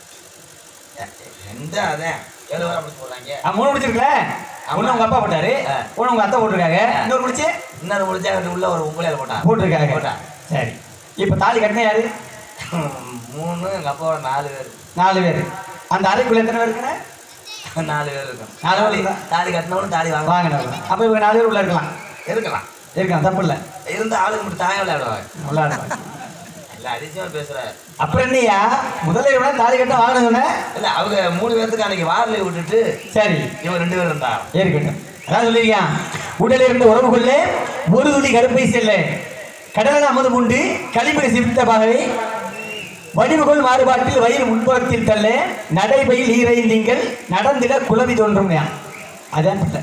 எந்த அதான் ஏழு வாரம் முடிச்சு போடுறாங்க. ஆ, மூணு முடிச்சிருக்கல. ஒண்ணு உங்க அப்பா போட்டாரு, ஆ. ஒண்ணு உங்க அத்தை போட்டிருக்காங்க. இன்னொரு முடிச்சு இன்னொரு முடிச்சா அங்கிட்டு உள்ள ஒரு உங்களையால் போட்டான் போட்டிருக்காங்க. போட்டா. சரி, இப்ப தாலி கட்டின யாரு? மூணு எங்கள் அப்பாவோட நாலு பேர். நாலு பேர். அந்த அறைக்குள்ள எத்தனை பேர் இருக்குன்னு? நாலு பேர் இருக்கும். நாலு பேர் தாலி இருந்தா? தாலி கட்டினவனும் தாலி வாங்க வாங்கினவங்க. அப்ப இவங்க நாலு பேர் உள்ள இருக்கலாம். இருக்கலாம். இருக்கலாம், தப்பு இல்லை. இருந்த ஆளுக்கு மட்டும் தாயம் விளையாடுவாங்க. விளையாடுவாங்க. இல்லை அதிசயமா பேசுறாரு. அப்புறம் என்னையா முதல்ல இவனா தாலி கட்ட வாங்கின சொன்ன? இல்லை அவங்க மூணு பேர்த்துக்கு அன்னைக்கு வாரில் விட்டுட்டு சரி, இவன் ரெண்டு பேரும் இருந்தான். இருக்கட்டும். அதான் சொல்லியிருக்கான், உடலில் இருந்த உறவு கொள்ள ஒரு துளி கருப்பை செல்ல கடலில் அமது உண்டு களிமணி சிரித்த பகவை வடிவுகொள் மாறுபாட்டில் வயிறு முன்புறத்தில் தள்ள நடைபையில் ஈரைந்தீங்கள் நடந்திட குளவி தோன்றும். அதான் பிள்ளை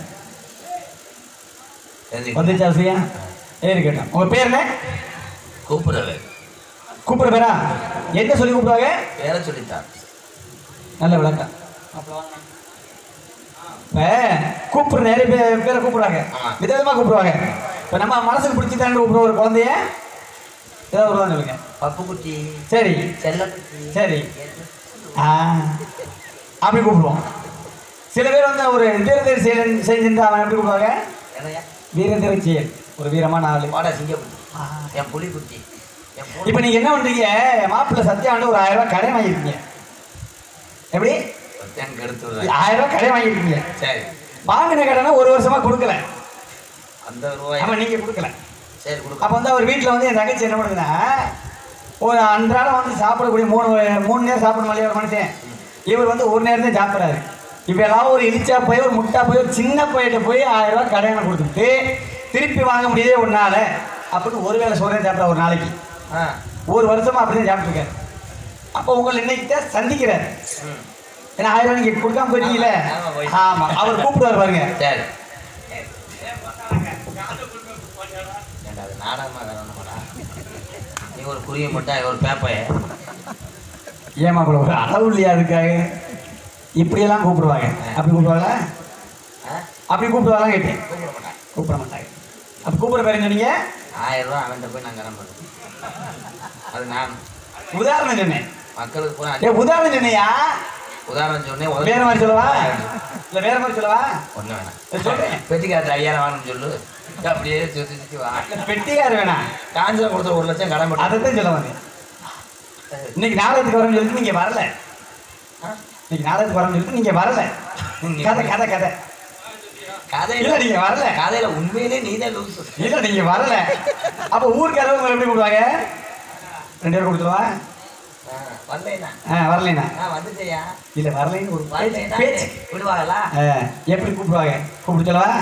வந்துச்சா செய்யா? இருக்கட்டும். உங்க பேர் என்ன? கூப்பிடுறது கூப்பிட பேரா? என்ன சொல்லி கூப்பிடுவாங்க? வேற சொல்லித்தான். நல்ல விளக்கம். இப்போ கூப்பிடுற நிறைய பேர் பேரை கூப்பிடுறாங்க, விதவிதமாக கூப்பிடுவாங்க. இப்போ நம்ம மனசுக்கு பிடிச்சி தான் கூப்பிடுற ஒரு குழந்தைய ஏதாவது ஒரு தான் சொல்லுங்க. பப்பு குட்டி, சரி செல்லக்குட்டி. சரி. ஆ அப்படி கூப்பிடுவோம். சில பேர் வந்து ஒரு வீரதீர செயல் செஞ்சுட்டு அவன் எப்படி கூப்பிடுவாங்க? என்னையா வீரதீர செயல், ஒரு வீரமான ஆளு. வாடா சிங்கக்குட்டி, என் புலி குட்டி, என் பூனை இப்போ நீங்கள் என்ன பண்ணுறீங்க? மாப்பிள்ளை சத்யா வந்து ஒரு ஆயிரம் ரூபாய் கடை வாங்கியிருக்கீங்க. எப்படி? குட்டி எனக்கு எடுத்து விடுறேன். ஆயிரம் ரூபாய் கடை வாங்கியிருக்கீங்க. சரி, வாங்கின கடனை ஒரு வருஷமா கொடுக்கல. அந்த ரூபாய் ஆமாம், நீங்கள் கொடுக்கல. சரி கொடுக்க. அப்போ வந்து அவர் வீட்டில் வந்து என் தங்கச்சி என்ன பண்ணுதுன்னா, ஒரு அன்றாடம் வந்து சாப்பிடக்கூடிய மூணு மூணு நேரம் சாப்பிட மாதிரி ஒரு மனுஷன், இவர் வந்து ஒரு நேரம் தான் சாப்பிட்றாரு. இப்போ எல்லாம் ஒரு இழிச்சா போய் ஒரு முட்டா போய் ஒரு சின்ன போயிட்ட போய் ஆயிரம் ரூபாய் கடனை கொடுத்துட்டு திருப்பி வாங்க முடியவே ஒரு நாள் அப்படின்னு ஒரு வேளை சோறே சாப்பிட்ற ஒரு நாளைக்கு ஆ ஒரு வருஷமா அப்படி தான் சாப்பிட்ருக்காரு. அப்போ உங்களை இன்னைக்கு தான் சந்திக்கிறார். ம் ஏன்னா ஆயிரம் ரூபாய் நீங்கள் கொடுக்காம போயிட்டீங்களே. ஆமா, போய். ஆமாம், அவர் கூப்பிடுவார் பாருங்க. சரி. ஏண்டா அது நாடகமாக வரணுமாடா? நீ ஒரு குருவி மட்டும் ஒரு பேப்பைய ஏமா கூட ஒரு அளவு இல்லையா அதுக்காக இப்படியெல்லாம் கூப்பிடுவாங்க. அப்படி கூப்பிடுவாங்களா? அப்படி கூப்பிடுவாங்களாம் கேட்டேன். கூப்பிட மாட்டேன். கூப்பிட மாட்டாங்க. அப்போ கூப்பிட பேர் சொன்னீங்க? ஆயிரம் ரூபா அவன்கிட்ட போய் நான் கடன் பண்ணுறேன். அது நான் உதாரணம் சொன்னேன். மக்களுக்கு பூரா ஏ உதாரணம் சொன்னியா? உதாரணம் சொன்னேன். வேற மாதிரி சொல்லவா? இல்லை வேற மாதிரி சொல்லவா? ஒன்றும் வேணாம். சொல்றேன். பெட்டிக்காரத்து ஐயாயிரம் வாங்கணும்னு சொல்லு. அப்படியே சுற்றி சுற்றி வா. பெட்டிக்கார வேணாம், காஞ்சிரம் கொடுத்த ஒரு லட்சம் கடன் பண்ண. அதைத்தான் சொல்ல வந்தேன். இன்னைக்கு நாடகத்துக்கு வரேன்னு சொல்லிட்டு நீங்க வரல. இன்னைக்கு நாடகத்துக்கு வரேன்னு சொல்லிட்டு நீங்க வரல. கதை கதை கதை கதையில இல்ல நீங்க வரல. கதையில உண்மையிலே நீதான் லூசு. இல்ல நீங்க வரல. அப்ப ஊருக்காரங்க உங்களை எப்படி கூப்பிடுவாங்க? ரெண்டு பேரும் கொடுத்துருவா. வரலைண்ணா. ஆ வரலைண்ணா. நான் வந்துட்டேயா? இல்ல வரலைன்னு ஒரு பேச்சு வரலைண்ணா பேச்சு. விடுவாங்களா? ஆ, எப்படி கூப்பிடுவாங்க? கூப்பிட்டு சொல்லவா?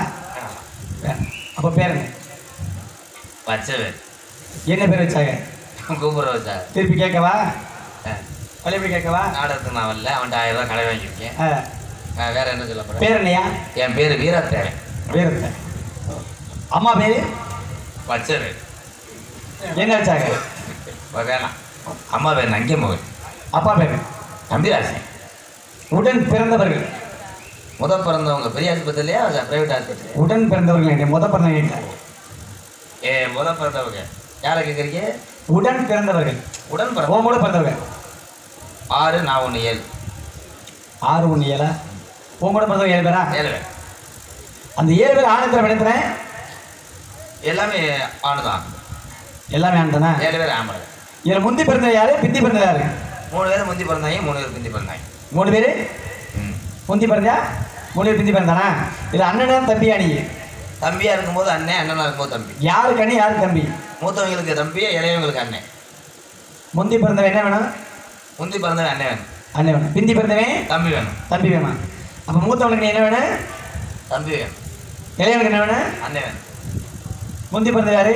அப்ப பேர் என்ன? வச்சவன் என்ன பேர் வச்சாங்க? கூப்பிட வச்சா. திருப்பி கேட்கவா? பழையபடி கேட்கவா? நாடகத்துக்கு நான் வரல. அவன்கிட்ட ஆயிரம் ரூபாய் கடை வாங்கியிருக்கேன். ஆ, நான் வேற என்ன சொல்ல போறேன்? பேர் என்னையா? என் பேரு வீரத்தேவன். பேர் என்ன? அம்மா பேரு வச்சவன். என்ன வச்சாங்க? வேணாம். அம்மா பேர் நங்கியம்மன். அப்பா பேரு நம்பிராசன். உடன் பிறந்தவர்கள். முத பிறந்தவங்க பெரிய ஆஸ்பத்திரியா பிரைவேட் ஆஸ்பத்திரி? உடன் பிறந்தவர்கள் என்ன முத பிறந்தவங்க? ஏ முத பிறந்தவங்க யாரை கேட்குறீங்க? உடன் பிறந்தவர்கள். உடன் பிறந்த உன் கூட பிறந்தவங்க ஆறு நான் ஒன்று ஏழு. ஆறு ஒன்று ஏழா? உன் கூட பிறந்தவங்க ஏழு பேரா? ஏழு பேர். அந்த ஏழு பேர் ஆனந்திர விடத்துறேன் எல்லாமே ஆணுதான். எல்லாமே ஆனந்தனா? ஏழு பேர் ஆம்பளை. இதில் முந்தி பிறந்தது யாரு, பிந்தி பிறந்தது யாரு? மூணு பேர் முந்தி பிறந்தாங்க, மூணு பேர் பிந்தி பிறந்தாங்க. மூணு பேர் ம். முந்தி பிறந்தா, மூணு பேர் பிந்தி பிறந்தானா? இது அண்ணனா தம்பியா? நீ தம்பியா இருக்கும்போது அண்ணன், அண்ணனா இருக்கும்போது தம்பி. யாருக்கு அண்ணி யாருக்கு தம்பி? மூத்தவங்களுக்கு தம்பி, இளையவங்களுக்கு அண்ணன். முந்தி பிறந்தவன் என்ன வேணும்? முந்தி பிறந்தவன் அண்ணன் வேணும். அண்ணன் வேணும். பிந்தி பிறந்தவன் தம்பி வேணும். தம்பி வேணும். அப்போ மூத்தவனுக்கு நீ என்ன வேணும்? தம்பி வேணும். இளையவனுக்கு என்ன வேணும்? அண்ணன் வேணும். முந்தி பிறந்த யாரு?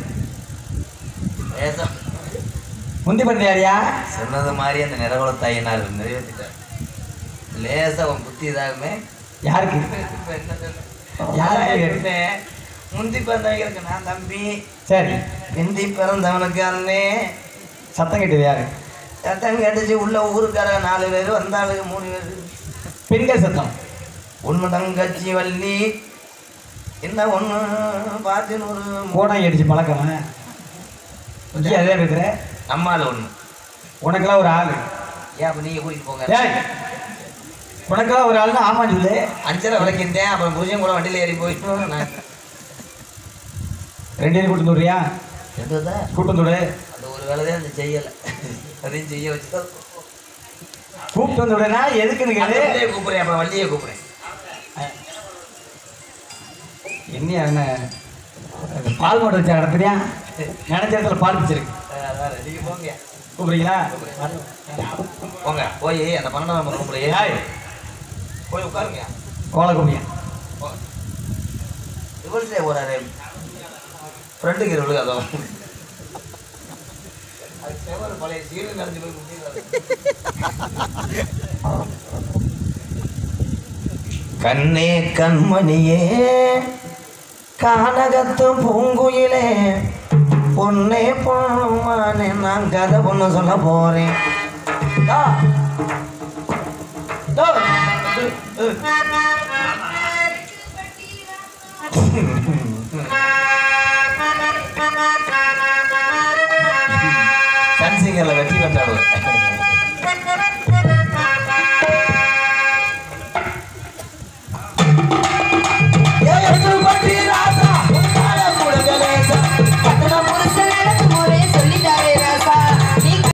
லேசா முந்தி பிறந்த யாரியா? சொன்னது மாதிரி அந்த நிறகுலத்தாயை நான் நிறைவேற்றிட்டேன். லேசா உன் புத்தி இதாகுமே. யாருக்கு? இப்ப என்ன சொல்ற? யாருக்கு? சொன்னேன். முந்தி பிறந்தவங்களுக்கு நான் தம்பி, சரி. பிந்தி பிறந்தவனுக்கு அண்ணே. சத்தம் கேட்டது யாரு? சட்டம் கேட்டுச்சு. உள்ள ஊருக்கார நாலு பேர், வந்தாளுக்கு மூணு பேர். பெண்கள் சத்தம். ஒன்று தங்கச்சி வள்ளி, என்ன ஒன்று பார்த்து ஒரு கோடம் அடிச்சு பழக்கம். இங்கே அதே இருக்கிற நம்மால் ஒன்று. உனக்கெல்லாம் ஒரு ஆள். ஏன் அப்போ நீங்கள் கூட்டிகிட்டு போங்க. ஏய், உனக்கெல்லாம் ஒரு ஆள்னா ஆமா சொல்லு. அஞ்சரை விளக்கிந்தேன். அப்புறம் புருஷன் கூட வண்டியில் ஏறி போயிட்டு நான் ரெண்டு பேரும் கூட்டு வந்துடுறியா? ரெண்டு தான் கூட்டு வந்துடு. அந்த ஒரு வேலைதான் அந்த செய்யலை. அதையும் செய்ய வச்சு தான் கூப்பிட்டு வந்து விடுனா எதுக்குன்னு கேளு. வண்டியை கூப்பிடுறேன். அப்புறம் வண்டியை கூப்பிடுறேன். என்ன என்ன பால் மாடு வச்சா நடத்துறியா? நினைச்ச இடத்துல பால் வச்சிருக்கு. அதான் நீங்கள் போங்க. கூப்பிடுறீங்களா? போங்க போய் அந்த பன்னெண்டாம் நம்பர் கூப்பிடுறேன். போய் உட்காருங்க. கோலை கூப்பிடியா? இவள்கிட்ட போறாரு ஃப்ரெண்டுக்கு இருவளுக்கு அதோ அது செவல் பழைய சீடு நடந்து போய் முடியாது. கண்ணே கண்மணியே கானகத்து பூங்குயிலே பொண்ணே பொண்ணுமானே நான் கதை பொண்ணு சொல்ல போறேன். தேர்தலில் வெற்றி பெற்றவர்